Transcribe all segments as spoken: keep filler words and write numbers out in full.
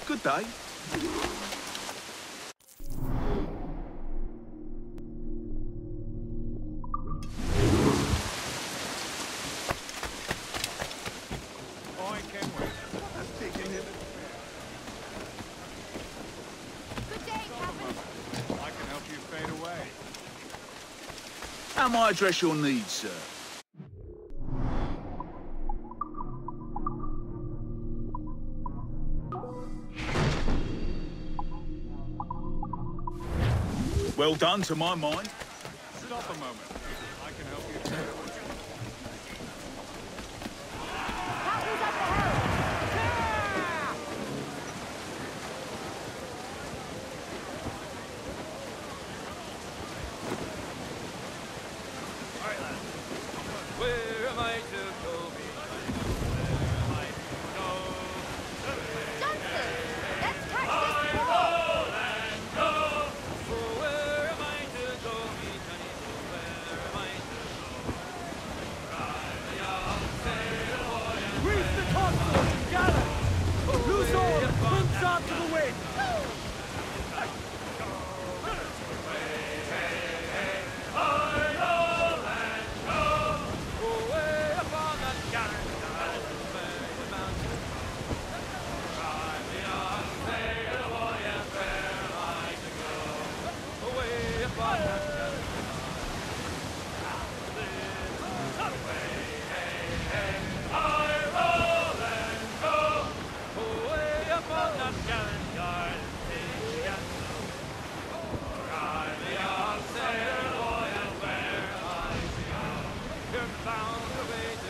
Good day. I can wait. That's taking it. Good day, Captain. I can help you fade away. How may I address your needs, sir? Well done, to my mind. Stop a moment. I can help you fade away. Captain's up the hill. Where am I to go? Where am I to go? Johnson, let's catch this ball. Oh, where am I to go, me Johnny? Oh, where am I to go? Ride the young sailor boy and Reef the topsails and gallants! Loose all and punch out to the wind! away upon that gallant island where the mountains ride the young sailor boy and where am I to go? Away upon that gallant away upon that gallant yard, big and slow. Ride the young sailor boy and where am I to go? You're bound away to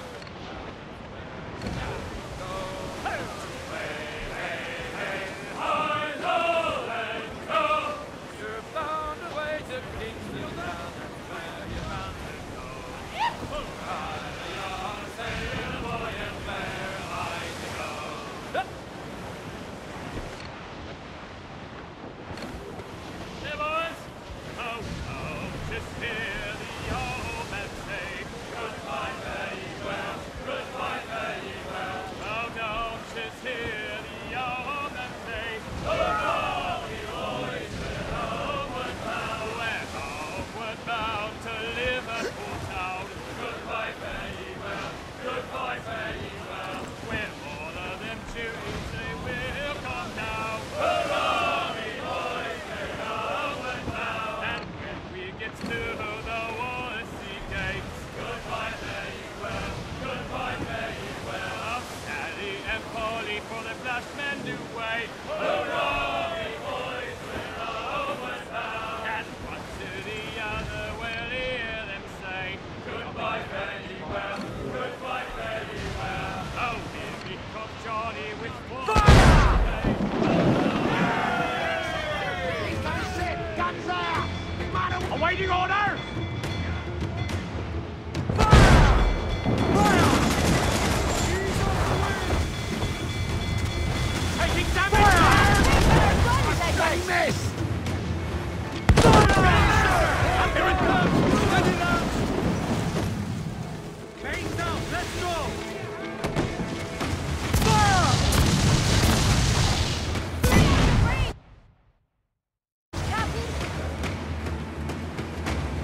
go. Away, hey, hey, hi, ho, and go. You're bound away to Kingston Town, that's where you're bound to go. Ride the young sailor boy and where am I to go? Hey, boys! Oh, oh, just hear the old man say, goodbye, fare ye well, goodbye, fare ye well. Oh, no, just hear the old man say, hurrah, we boys, we're homeward bound. We're homeward bound to Liverpool town. Goodbye, fare ye well, goodbye, fare ye well. When all of them duties they will come down. Hurrah, we boys, we're homeward bound. And when we get to the Wallasey gates, goodbye, fare ye well, goodbye, fare ye well. Oh, Sally and Polly for the flash men do wait. Hurrah, we boys, we're homeward bound. And one to the other will hear them say, goodbye, fare ye well, goodbye, fare ye well. Oh, here we come Johnny with four. Awaiting orders! Taking damage! Run, Zaggy. Miss! Here it comes! Send it out! Main down, let's go! Fire! Captain,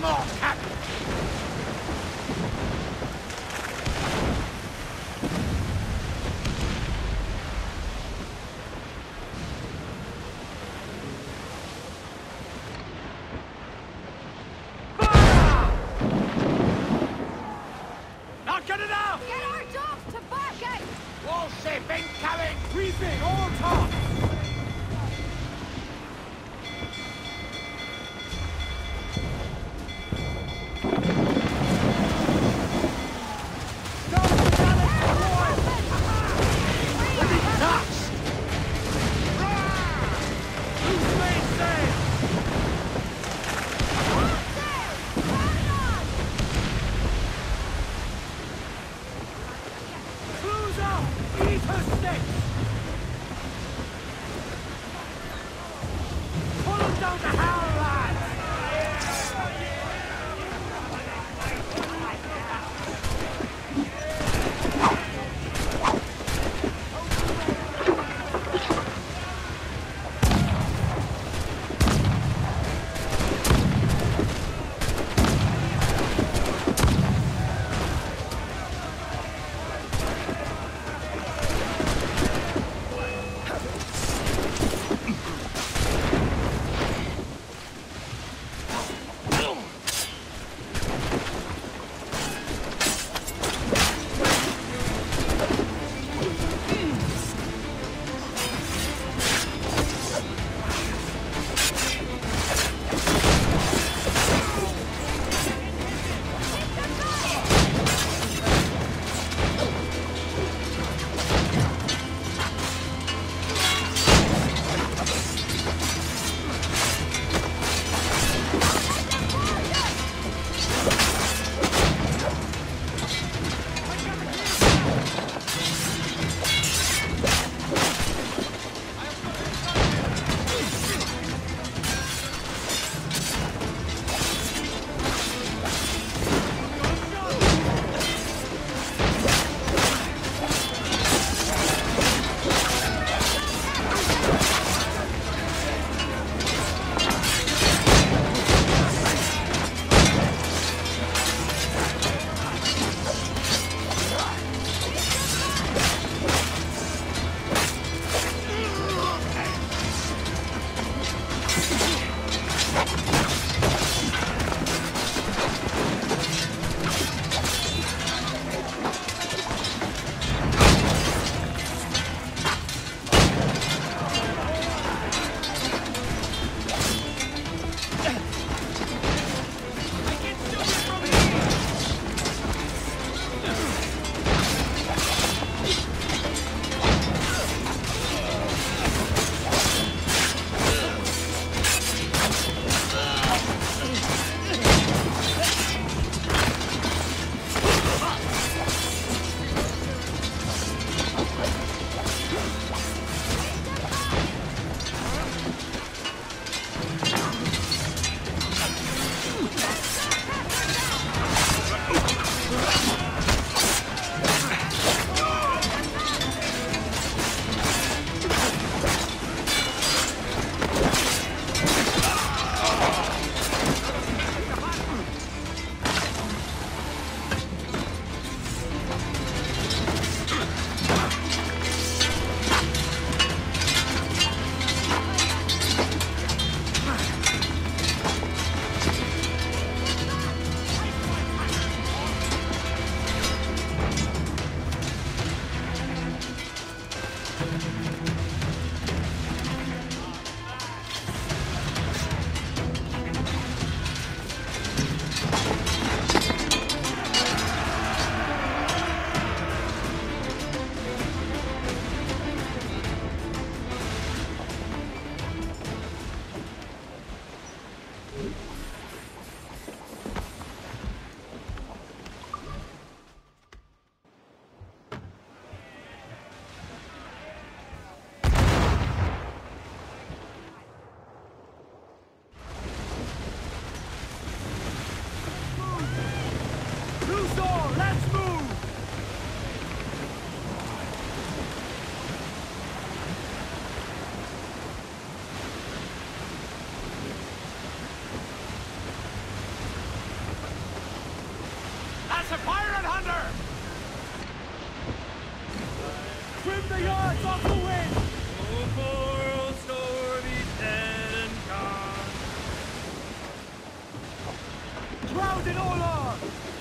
more, Captain! Now get it out! Get our dogs to barking! Warship incoming! Briefing all talk! That's a pirate hunter! Trim the yards off the wind! Oh, poor old Stormy dead and gone. Shroud in all arms!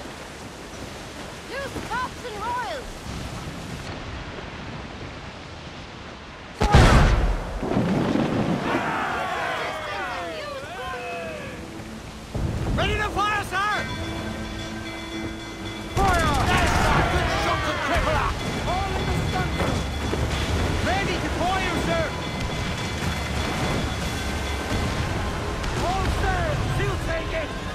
Loose tops and royals! Ready to fire, sir! Fire! Yes, sir! Good shot to crippler! All in the stunsail! Ready to fire, sir! All sail! She'll take it!